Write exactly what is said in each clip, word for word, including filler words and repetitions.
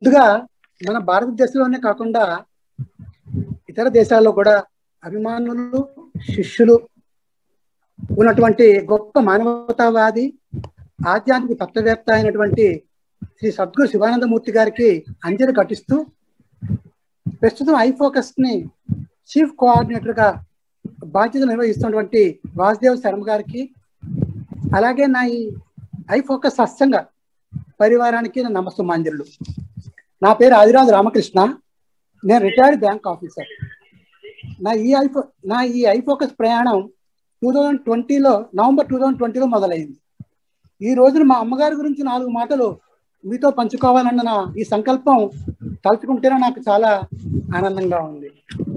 ముందుగా మన భారతదేశంలోనే కాకుండా ఇతర దేశాల్లో కూడా అభిమానులు శిష్యులు ఉన్నటువంటి గొప్ప మానవతావాది ఆధ్యాత్మిక తత్వవేత్త అయినటువంటి శ్రీ సద్గురు శివానందమూర్తి గారికి అంజలి ఘటిస్తూ ప్రస్తుతం ఐఫోకస్ ని చీఫ్ కోఆర్డినేటర్ గా బాధ్యతలు నిర్వహిస్తున్నటువంటి వాసుదేవ్ శర్మ గారికి, అలాగే నా ఈ ఐఫోకస్ సత్సంగ పరివారానికి నా నమస్తమాంజలు. నా పేరు ఆదిరాజు రామకృష్ణ, నేను రిటైర్డ్ బ్యాంక్ ఆఫీసర్. నా ఈ ఐఫో నా ఈ ఐఫోకస్ ప్రయాణం టూ థౌజండ్ ట్వంటీలో నవంబర్ టూ థౌజండ్ ట్వంటీలో మొదలైంది. ఈ రోజున మా అమ్మగారి గురించి నాలుగు మాటలు మీతో పంచుకోవాలన్న నా ఈ సంకల్పం తలుచుకుంటేనే నాకు చాలా ఆనందంగా ఉంది.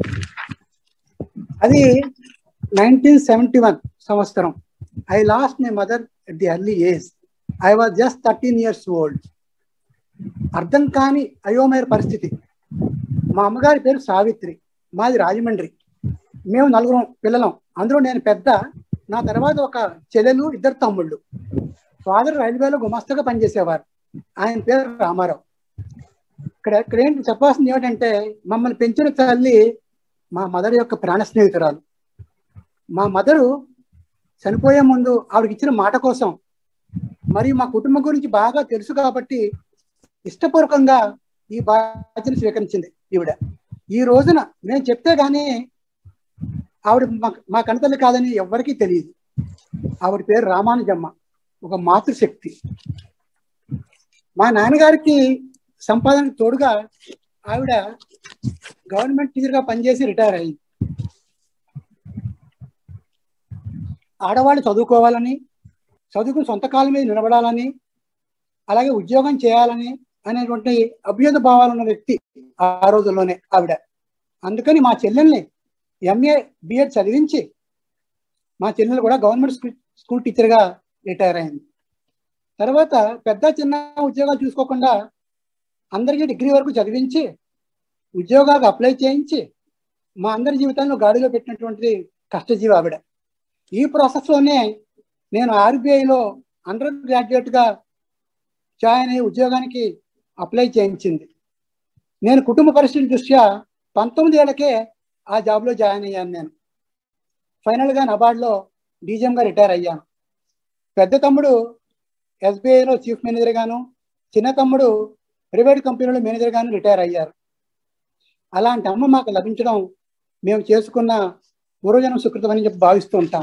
అది నైన్టీన్ సెవెంటీ వన్ సంవత్సరం. I lost my mother at the early age. I was just thirteen years old. అర్థం కాని అయోమయ పరిస్థితి. మా అమ్మగారి పేరు సావిత్రి, మాది రాజమండ్రి. మేము నలుగురం పిల్లలం, అందులో నేను పెద్ద. నా తర్వాత ఒక చెల్లెలు, ఇద్దరు తమ్ముళ్ళు. ఫాదర్ రైల్వేలో గుమస్తాగా పనిచేసేవారు, ఆయన పేరు రామారావు. ఇక్కడ ఇక్కడ ఏంటి చెప్పాల్సింది ఏమిటంటే, మమ్మల్ని పెంచిన తల్లి మా మదర్ యొక్క ప్రాణ స్నేహితురాలు. మా మదరు చనిపోయే ముందు ఆవిడకి ఇచ్చిన మాట కోసం, మరియు మా కుటుంబం గురించి బాగా తెలుసు కాబట్టి ఇష్టపూర్వకంగా ఈ బాధ్యతను స్వీకరించింది ఈవిడ. ఈ రోజున నేను చెప్తే గానీ ఆవిడ మా కనతల్లి కాదని ఎవ్వరికీ తెలియదు. ఆవిడ పేరు రామానుజమ్మ, ఒక మాతృశక్తి. మా నాన్నగారికి సంపాదనకు తోడుగా ఆవిడ గవర్నమెంట్ టీచర్గా పనిచేసి రిటైర్ అయింది. ఆడవాళ్ళు చదువుకోవాలని, చదువుకుని సొంత కాలం మీద నిలబడాలని, అలాగే ఉద్యోగం చేయాలని అనేటువంటి అభ్యుదయ భావాలు ఉన్న వ్యక్తి ఆ రోజుల్లోనే ఆవిడ. అందుకని మా చెల్లెల్ని ఎంఏ బిఎడ్ చదివించి, మా చెల్లెలు కూడా గవర్నమెంట్ స్కూల్ స్కూల్ టీచర్గా రిటైర్ అయింది. తర్వాత పెద్ద చిన్న ఉద్యోగాలు చూసుకోకుండా అందరికీ డిగ్రీ వరకు చదివించి ఉద్యోగాలకు అప్లై చేయించి మా అందరి జీవితాలను గాడిలో పెట్టినటువంటి కష్టజీవి ఆవిడ. ఈ ప్రాసెస్లోనే నేను ఆర్బీఐలో అండర్ గ్రాడ్యుయేట్గా జాయిన్ అయ్యి ఉద్యోగానికి అప్లై చేయించింది. నేను కుటుంబ పరిస్థితి దృష్ట్యా పంతొమ్మిది ఏళ్ళకే ఆ జాబ్లో జాయిన్ అయ్యాను. నేను ఫైనల్గా నబార్డ్లో డీజీఎంగా రిటైర్ అయ్యాను. పెద్ద తమ్ముడు ఎస్బీఐలో చీఫ్ మేనేజర్ గాను, చిన్న తమ్ముడు ప్రైవేట్ కంపెనీలో మేనేజర్ గాను రిటైర్ అయ్యారు. అలాంటి అమ్మ మాకు లభించడం మేము చేసుకున్న పూర్వజన్మ సుకృతం అని చెప్పి భావిస్తూ ఉంటాం.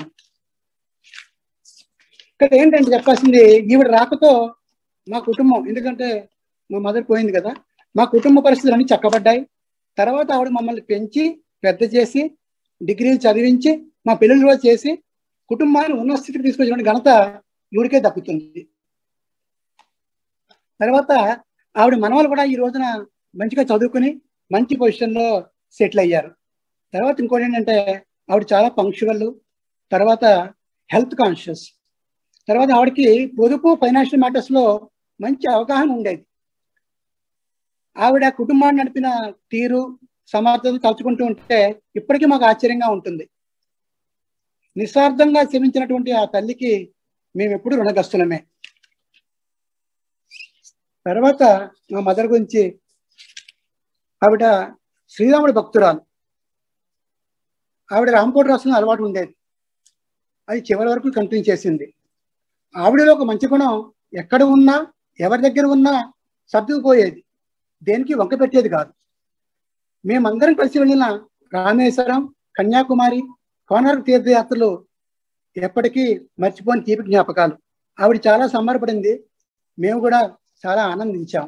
ఇక్కడ ఏంటంటే చెప్పాల్సింది, ఈవిడ రాకతో మా కుటుంబం, ఎందుకంటే మా మదర్ పోయింది కదా, మా కుటుంబ పరిస్థితులు అన్నీ చక్కబడ్డాయి. తర్వాత ఆవిడ మమ్మల్ని పెంచి పెద్ద చేసి డిగ్రీలు చదివించి మా పిల్లలు కూడా చేసి కుటుంబాన్ని ఉన్న స్థితికి తీసుకొచ్చిన ఘనత ఈవిడికే దక్కుతుంది. తర్వాత ఆవిడ మనవాళ్ళు కూడా ఈ రోజున మంచిగా చదువుకుని మంచి పొజిషన్లో సెటిల్ అయ్యారు. తర్వాత ఇంకోటి ఏంటంటే, ఆవిడ చాలా పంక్చువల్, తర్వాత హెల్త్ కాన్షియస్. తర్వాత ఆవిడకి పొదుపు ఫైనాన్షియల్ మ్యాటర్స్లో మంచి అవగాహన ఉండేది. ఆవిడ కుటుంబాన్ని నడిపిన తీరు, సమర్థత తలుచుకుంటూ ఉంటే ఇప్పటికీ మాకు ఆశ్చర్యంగా ఉంటుంది. నిస్వార్థంగా సేవించినటువంటి ఆ తల్లికి మేము ఎప్పుడు రుణగ్రస్తులమే. తర్వాత మా మదర్ గురించి, ఆవిడ శ్రీరాముడి భక్తురాలు. ఆవిడ రాంకోట రాసిన అలవాటు ఉండేది, అది చివరి వరకు కంటిన్యూ చేసింది. ఆవిడలో ఒక మంచి గుణం, ఎక్కడ ఉన్నా ఎవరి దగ్గర ఉన్నా సర్దుకుపోయేది, దేనికి వంక పెట్టేది కాదు. మేమందరం కలిసి వెళ్ళిన రామేశ్వరం, కన్యాకుమారి, కోనార్క్ తీర్థయాత్రలు ఎప్పటికీ మర్చిపోని తీపి జ్ఞాపకాలు. ఆవిడ చాలా సంబరపడింది, మేము కూడా చాలా ఆనందించాం.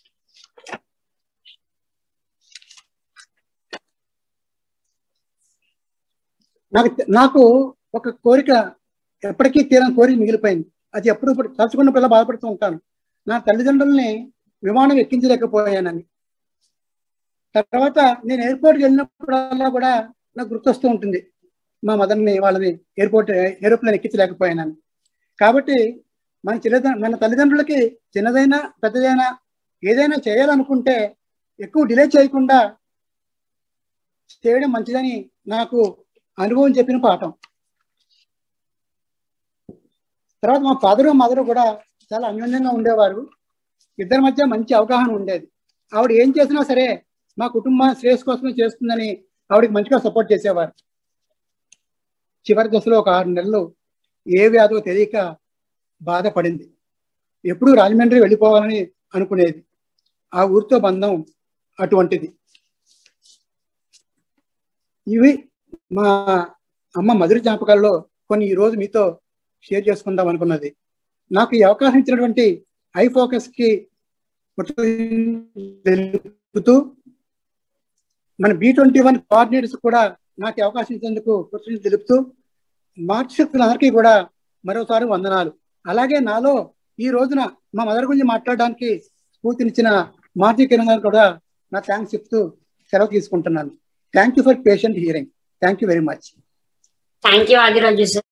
నాకు నాకు ఒక కోరిక, ఎప్పటికీ తీరని కోరిక మిగిలిపోయింది. అది ఎప్పుడు తలుచుకున్నప్పుడల్లా బాధపడుతూ ఉంటాను. నా తల్లిదండ్రుల్ని విమానం ఎక్కించలేకపోయానని. తర్వాత నేను ఎయిర్పోర్ట్కి వెళ్ళినప్పుడల్లా కూడా నాకు గుర్తొస్తూ ఉంటుంది, మా మదర్ని వాళ్ళని ఎయిర్పోర్ట్ ఏరోప్లేన్ ఎక్కించలేకపోయానని. కాబట్టి మన చిన్న మన తల్లిదండ్రులకి చిన్నదైనా పెద్దదైనా ఏదైనా చేయాలనుకుంటే ఎక్కువ డిలే చేయకుండా చేయడం మంచిదని నాకు అనుభవం చెప్పిన పాఠం. తర్వాత మా ఫాదరు మదరు కూడా చాలా అన్యోన్యంగా ఉండేవారు. ఇద్దరి మధ్య మంచి అవగాహన ఉండేది. ఆవిడ ఏం చేసినా సరే మా కుటుంబ శ్రేయస్ కోసమే చేస్తుందని ఆవిడకి మంచిగా సపోర్ట్ చేసేవారు. చివరి దశలో ఒక ఆరు నెలలు ఏ వ్యాధో తెలియక బాధపడింది. ఎప్పుడూ రాజమండ్రి వెళ్ళిపోవాలని అనుకునేది. ఆ ఊరితో బంధం అటువంటిది. ఇవి మా అమ్మ మధుర జ్ఞాపకాల్లో కొన్ని ఈరోజు మీతో షేర్ చేసుకుందాం అనుకున్నది. నాకు ఈ అవకాశం ఇచ్చినటువంటి ఐ ఫోకస్కి తెలుపుతూ మన బి ట్వంటీ వన్ కోఆర్డినేటర్స్ కూడా నాకు అవకాశం ఇచ్చేందుకు కృతజ్ఞతలు తెలుపుతూ మార్గశక్తులందరికీ కూడా మరోసారి వందనాలు. అలాగే నాలో ఈ రోజున మా మదర్ గురించి మాట్లాడడానికి స్ఫూర్తినిచ్చిన మార్జీ కిరణ్ గారు కూడా నా థ్యాంక్స్ చెప్తూ సెలవు తీసుకుంటున్నాను. Thank you for patient hearing. Thank you very much. Thank you Adiraju sir.